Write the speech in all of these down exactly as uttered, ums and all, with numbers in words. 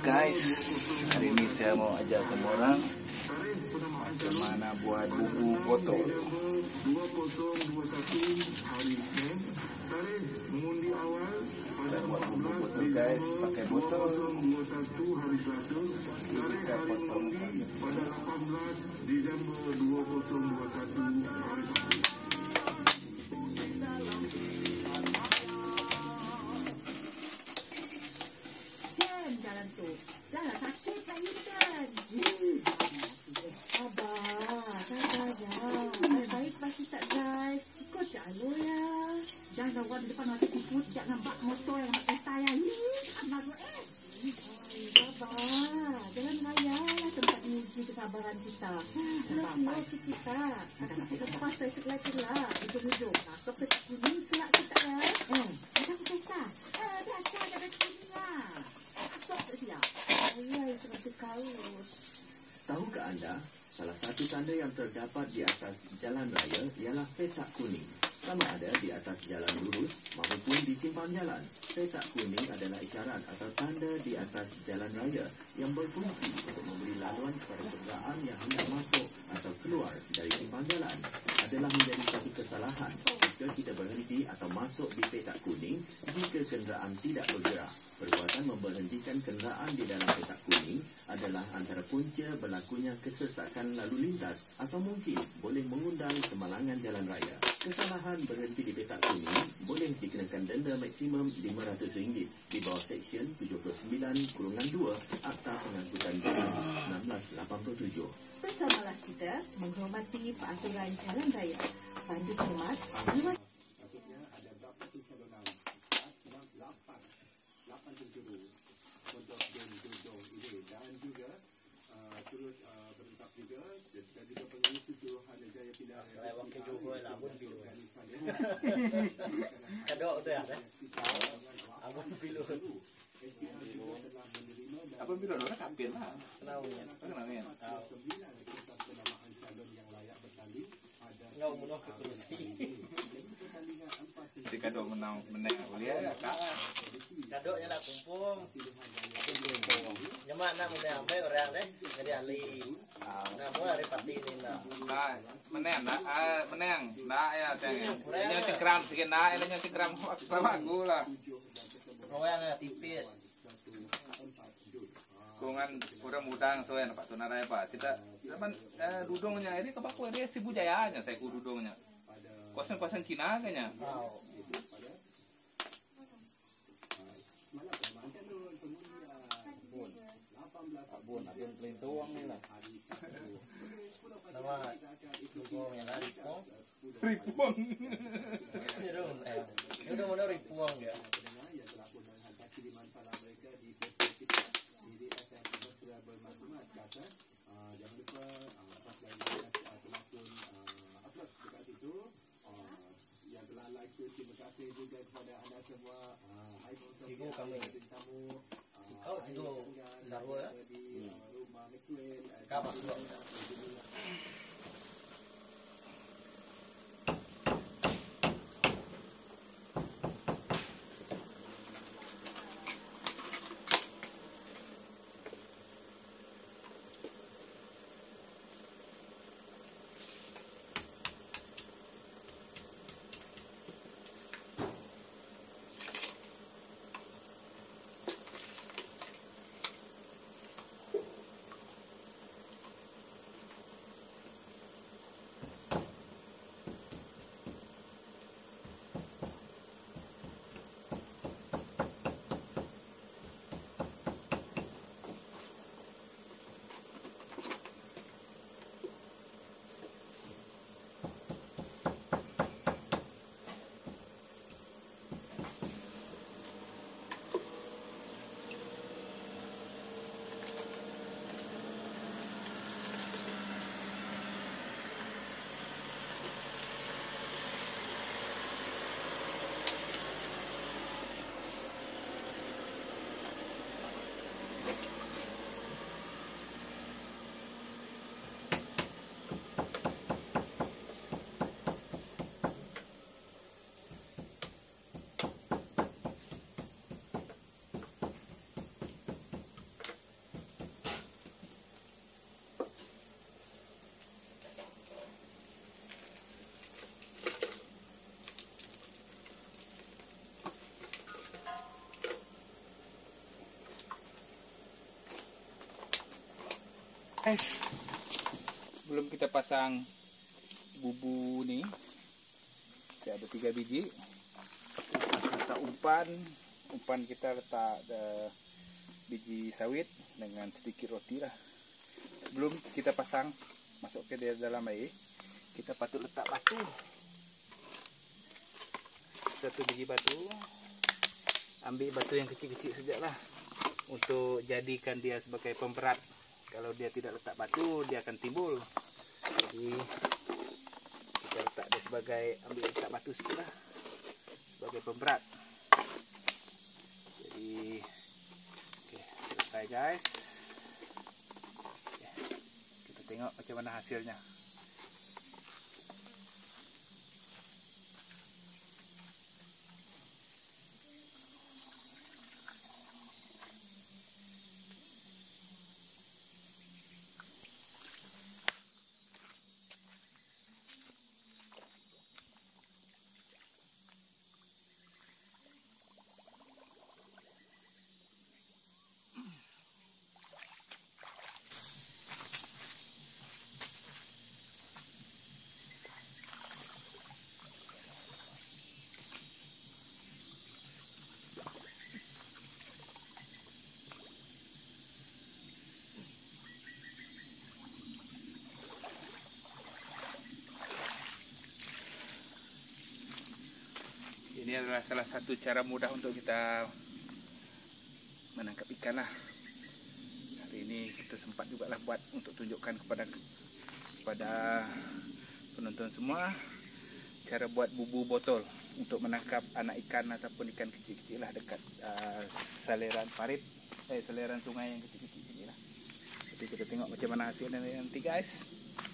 Guys, hari ini saya mau ajak kamu orang macam mana buat buku botol. Kita buat buku botol guys, pakai botol. Kita potong jalan tu. Jangan sakit nak Intan. Abah, sabar dah. Baik-baik pasti tak guys. Ikut je alur ya. Jangan lawan depan mata tipu. Jangan nampak motor yang nak kereta yang ni. Abah tu eh. Sabar. Jangan raya lah tempat uji kesabaran kita. Lepas ke kita. Lepas saya setelah lah. Ujung-ujung. Masuk ke kuning kelak kita ya. Eh, ada ke kereta? Eh, biasa ada kuning lah. Tahukah anda, salah satu tanda yang terdapat di atas jalan raya ialah petak kuning. Sama ada di atas jalan lurus maupun di simpang jalan. Petak kuning adalah isyarat atau tanda di atas jalan raya yang berfungsi untuk memberi laluan kepada kenderaan yang hendak masuk atau keluar dari simpang jalan. Adalah menjadi satu kesalahan jika kita berhenti atau masuk di petak kuning jika kenderaan tidak bergerak. Perbuatan memberhentikan kenderaan di dalam petak kuning adalah antara punca berlakunya kesesakan lalu lintas atau mungkin boleh mengundang kemalangan jalan raya. Kesalahan berhenti di petak kuning boleh dikenakan denda maksimum lima ratus ringgit di bawah Seksyen tujuh puluh sembilan dua Akta Pengangkutan Jalan seribu sembilan ratus lapan puluh tujuh. Bersamalah kita menghormati peraturan jalan raya. Pandu khidmat, lima Kadok tu ya, abang pilot. Abang pilot orang kampil lah. Kenalnya. Kenalnya. Ngau mudah ke kursi. Si kadok menang menang kuliah ya kak. Kadoknya lah kumpung. Nyaman nak menang ambil orang deh. Jadi ahli. Nah, mulai dari pati ini nah. Nah, menang nak, ah menang, nak ya teng. Ini cengkram sikit nak, ini cengkram sama aku lah. Royangnya tipis. Kungan kurang mudang soalnya Pak Tunarai Pak. Kita zaman eh, dudungnya ini kepaku dia si bujayanya saya ku dudungnya. Kosan-kosan Cina kayaknya. Abun, abun pelintuang ni lah. Nama dugongnya lah Ripuang. Ripuang. Ini udah mana Ripuang ya. Ibu kami. Kau itu Zarwa ya? Kapas lo. Guys, sebelum kita pasang bubu nih, ada tiga biji. Kita letak umpan, umpan kita letak uh, biji sawit dengan sedikit roti lah. Sebelum kita pasang, masuk ke dalam air, kita patut letak batu. Satu biji batu, ambil batu yang kecil-kecil saja lah, untuk jadikan dia sebagai pemberat. Kalau dia tidak letak batu, dia akan timbul. Jadi kita letak dia sebagai, ambil letak batu sikit lah, sebagai pemberat. Jadi oke, selesai guys. Oke, kita tengok macam mana hasilnya. Ini adalah salah satu cara mudah untuk kita menangkap ikan lah. Hari ini kita sempat juga lah buat untuk tunjukkan kepada kepada penonton semua cara buat bubu botol untuk menangkap anak ikan ataupun ikan kecil-kecil lah dekat uh, saliran parit, eh saliran sungai yang kecil-kecil ini lah. Jadi kita tengok macam mana hasilnya nanti guys.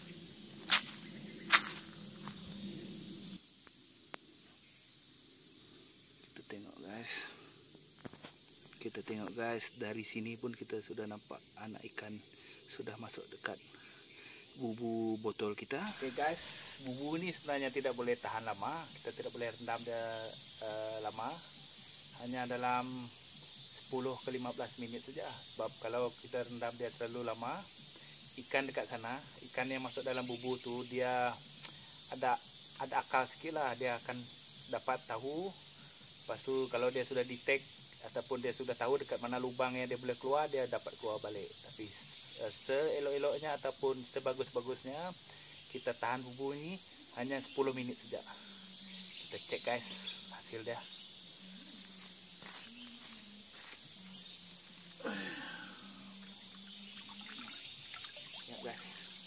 Tengok guys, kita tengok guys, dari sini pun kita sudah nampak anak ikan sudah masuk dekat bubu botol kita. Oke okay guys, bubu ini sebenarnya tidak boleh tahan lama, kita tidak boleh rendam dia uh, lama, hanya dalam sepuluh ke lima belas menit saja. Sebab kalau kita rendam dia terlalu lama, ikan dekat sana, ikan yang masuk dalam bubu tu dia ada ada akal sikit lah, dia akan dapat tahu. Lepas tu kalau dia sudah detect ataupun dia sudah tahu dekat mana lubang yang dia boleh keluar, dia dapat keluar balik. Tapi uh, seelok-eloknya ataupun sebagus-bagusnya kita tahan bubu ini hanya sepuluh minit saja. Kita cek guys hasil dia. Ya guys.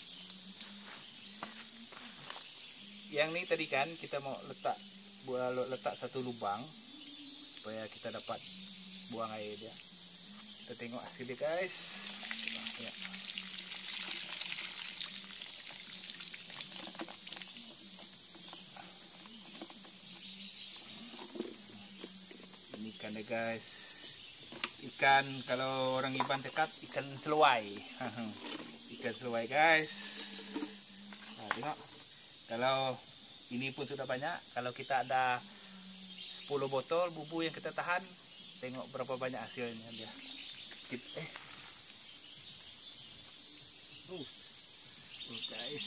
Yang ni tadi kan kita mau letak buat letak satu lubang supaya kita dapat buang air dia. Kita tengok hasil dia guys. Ya. Ini ikan dia guys. Ikan kalau orang Iban dekat ikan seluai. Ikan seluai guys. Nah, tengok. Kalau ini pun sudah banyak. Kalau kita ada sepuluh botol bubu yang kita tahan, tengok berapa banyak hasilnya dia. Eh. Uh. Oh guys.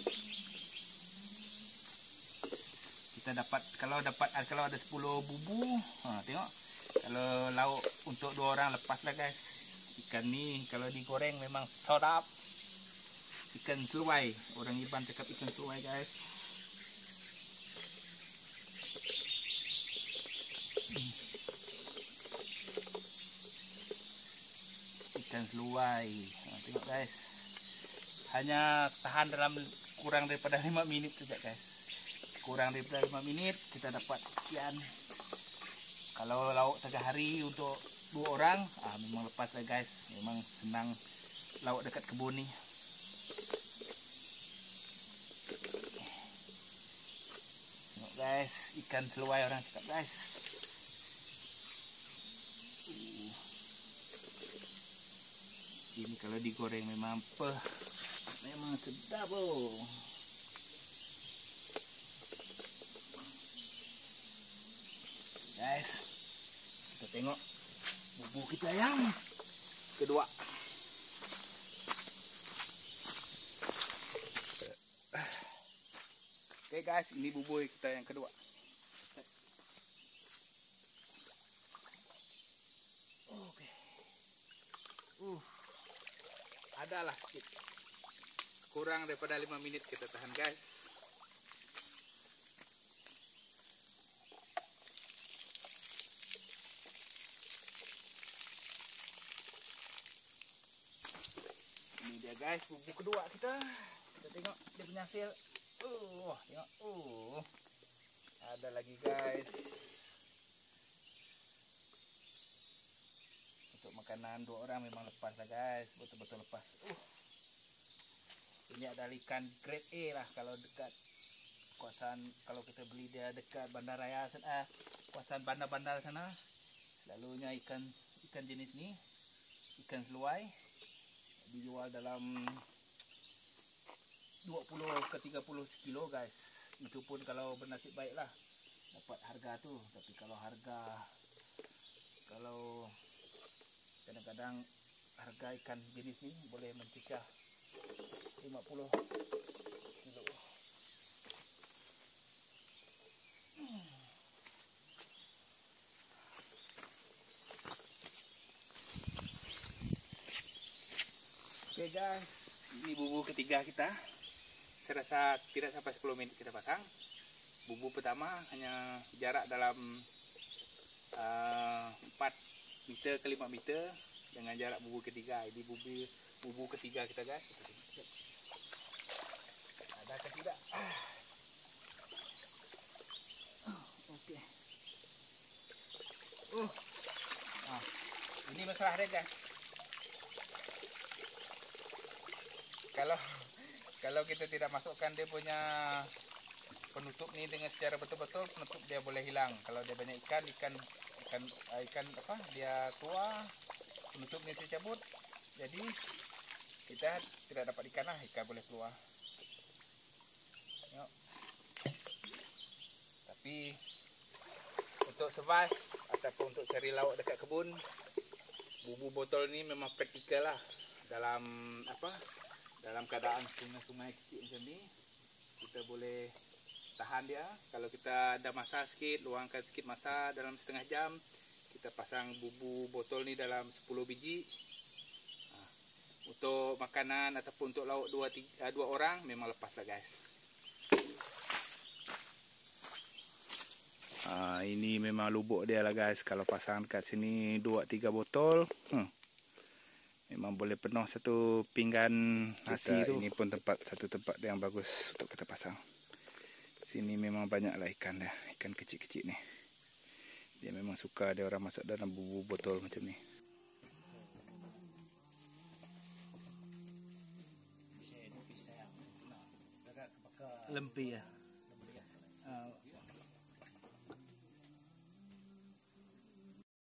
Kita dapat kalau dapat kalau ada sepuluh bubu, ha, tengok. Kalau lauk untuk dua orang lepas lah guys. Ikan ni kalau digoreng memang sedap. Ikan seluai, orang Iban cakap ikan seluai guys. Ikan seluai, nah, tengok guys, hanya tahan dalam kurang daripada lima menit saja guys. Kurang daripada lima menit kita dapat sekian. Kalau lauk sehari untuk dua orang, ah, memang lepas lah guys. Memang senang lauk dekat kebun ni. Tengok guys, ikan seluai orang cakap guys. Ini kalau digoreng memang pe, memang sedap oh. Guys, kita tengok bubu kita yang kedua. Oke guys, ini bubur kita yang kedua. Oke. Uh. Adalah sedikit. Kurang daripada lima menit kita tahan guys. Ini dia guys, bubur kedua kita. Kita tengok dia punya hasil. Uh, tengok. Uh. Ada lagi guys. Untuk makanan dua orang memang lepas lah guys, betul-betul lepas. Uh. Ini adalah ikan grade A lah kalau dekat kawasan, kalau kita beli dia dekat bandaraya sana, kawasan bandar-bandar sana. Selalunya ikan ikan jenis ni, ikan seluai dijual dalam dua puluh ke tiga puluh kilo guys. Itu pun kalau bernasib baik lah dapat harga tu. Tapi kalau harga, kalau kadang-kadang harga ikan jenis ni boleh mencecah lima puluh kilo. Oke guys, ini bubur ketiga kita. Saya rasa tidak sampai sepuluh menit kita pasang. Bubur pertama hanya jarak dalam uh, empat meter ke lima meter dengan jarak bubur ketiga. Ini bubur bubur ketiga kita guys. Ada ke tidak? Oh, oke. Okay. Uh. Ah, ini masalah dia guys. Kalau kalau kita tidak masukkan dia punya penutup ni dengan secara betul-betul, penutup dia boleh hilang. Kalau dia banyak ikan, ikan ikan ikan apa? Dia keluar, penutup ni tercabut. Jadi kita tidak dapat ikan lah, ikan boleh keluar. Yuk. Tapi untuk survive ataupun untuk cari lauk dekat kebun, bubur botol ni memang praktikal lah. Dalam apa? Dalam keadaan sungai-sungai kecil macam ni, kita boleh tahan dia. Kalau kita ada masa sikit, luangkan sikit masa dalam setengah jam, kita pasang bubur botol ni dalam sepuluh biji. Nah, untuk makanan ataupun untuk lauk dua, tiga, dua orang memang lepas lah guys. Ah, ini memang lubuk dia lah guys. Kalau pasang dekat sini dua tiga botol, hmm. memang boleh penuh satu pinggan nasi tu. Ini pun tempat satu tempat yang bagus untuk kita pasang. Sini memang banyaklah ikan dia, ikan kecil-kecil ni. Dia memang suka dia orang masuk dalam bubur botol macam ni. Lempi ya.